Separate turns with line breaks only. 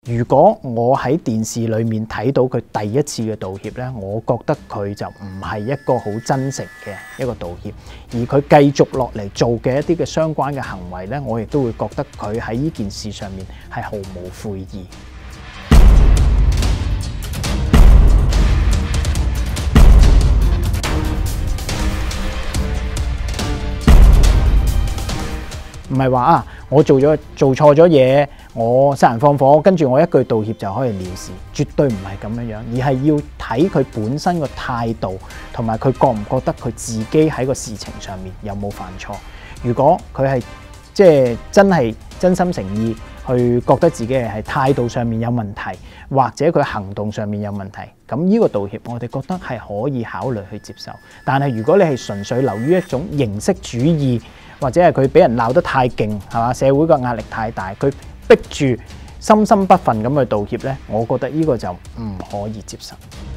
如果我喺電視裏面睇到佢第一次嘅道歉呢，我覺得佢就唔係一個好真誠嘅一個道歉，而佢繼續落嚟做嘅一啲嘅相關嘅行為呢，我亦都會覺得佢喺呢件事上面係毫無悔意。唔係話啊，我做錯咗嘢，我殺人放火，跟住我一句道歉就可以了事，絕對唔係咁樣樣，而係要睇佢本身個態度，同埋佢覺唔覺得佢自己喺個事情上面有冇犯錯。如果佢係即係真係真心誠意去覺得自己係態度上面有問題，或者佢行動上面有問題，咁呢個道歉我哋覺得係可以考慮去接受。但係如果你係純粹流於一種形式主義，或者係佢俾人鬧得太勁，係嘛？社會個壓力太大，佢逼住心不忿咁去道歉呢，我覺得呢個就唔可以接受。